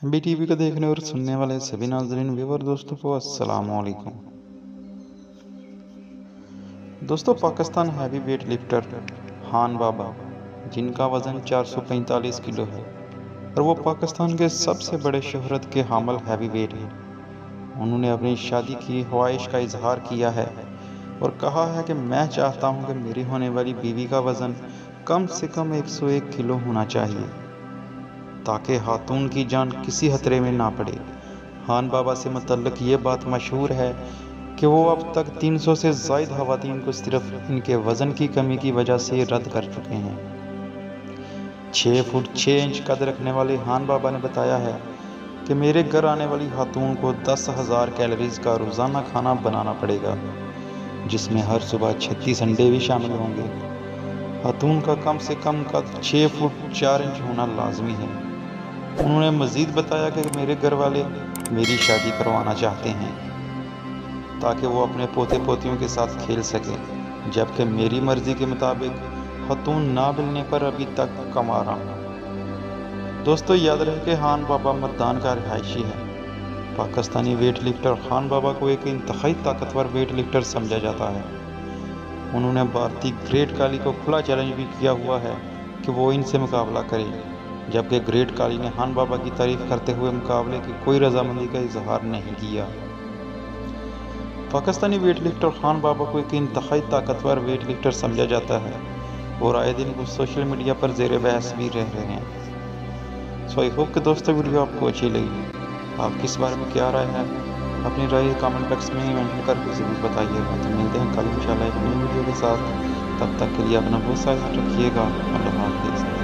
B T V को देखने और सुनने वाले सभी नाज़रीन व्यूअर दोस्तों को अस्सलाम वालेकुम। दोस्तों, पाकिस्तान हैवी वेट लिफ्टर हान बाबा, जिनका वज़न 445 किलो है और वो पाकिस्तान के सबसे बड़े शोहरत के हामिल हैवी वेट हैं। उन्होंने अपनी शादी की ख्वाहिश का इजहार किया है और कहा है कि मैं चाहता हूं कि मेरी होने वाली बीवी का वज़न कम से कम 101 किलो होना चाहिए ताकि खातून की जान किसी खतरे में ना पड़े। हान बाबा से मुतल्लिक ये बात मशहूर है कि वो अब तक 300 से ज़ायद ख़वातीन को सिर्फ इनके वज़न की कमी की वजह से रद्द कर चुके हैं। 6 फुट 6 इंच कद रखने वाले हान बाबा ने बताया है कि मेरे घर आने वाली खातून को 10,000 कैलोरीज का रोज़ाना खाना बनाना पड़ेगा, जिसमें हर सुबह 36 अंडे भी शामिल होंगे। खातून का कम से कम कद 6 फुट 4 इंच होना लाजमी है। उन्होंने मज़ीद बताया कि मेरे घर वाले मेरी शादी करवाना चाहते हैं ताकि वो अपने पोते पोतियों के साथ खेल सकें, जबकि मेरी मर्ज़ी के मुताबिक खातून ना मिलने पर अभी तक कमा रहा हूँ। दोस्तों, याद रहे कि हान बाबा मर्दान का रिहायशी है। पाकिस्तानी वेट लिफ्टर हान बाबा को एक इंतहाई ताकतवर वेट लिफ्टर समझा जाता है। उन्होंने भारतीय ग्रेट काली को खुला चैलेंज भी किया हुआ है कि वो इनसे मुकाबला करे, जबकि ग्रेट काली ने हान बाबा की तारीफ करते हुए मुकाबले की कोई रजामंदी का इजहार नहीं किया। पाकिस्तानी वेट लिफ्टर हान बाबा को एक इंतहाई ताकतवर वेट लिफ्टर समझा जाता है और आए दिन वो सोशल मीडिया पर ज़ेर बहस भी रह रहे हैं। सो आई होप कि दोस्तों वीडियो आपको अच्छी लगी। आप किस बारे में क्या राय है, अपनी राय कमेंट बॉक्स में मेंशन करके ज़रूर बताइएगा। तो मिलते हैं कल इंशाल्लाह एक नई वीडियो के साथ। तब तक के लिए अपना बहुत सा ख्याल रखिएगा। अल्लाह हाफ़िज़।